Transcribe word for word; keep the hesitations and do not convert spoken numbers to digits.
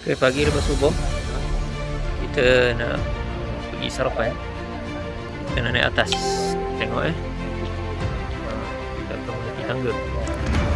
Okay, pagi lepas subuh kita nak pergi sarapan. Kita nak naik atas. Tengok eh. Kita akan menaiki tangga.